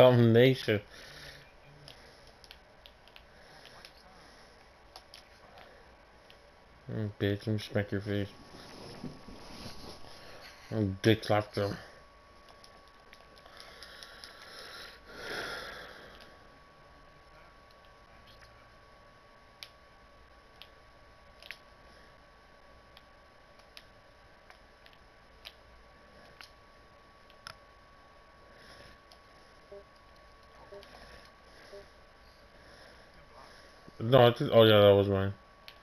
combination. Bitch, let me smack your face. Dick slap them. No, I think, oh yeah, that was mine.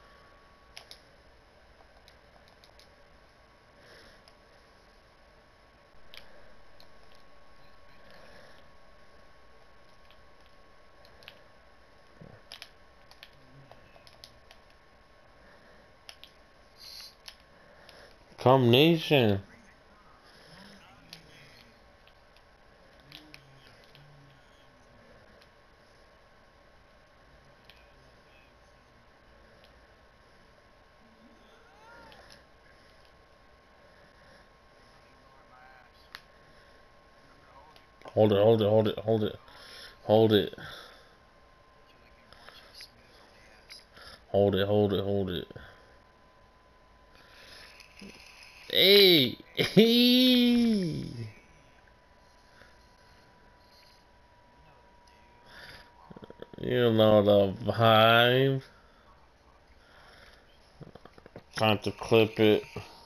Combination. Hold it, hold it, hold it, hold it, hold it. Hold it, hold it, hold it. Hey! Hey! You know the vibe. Time to clip it.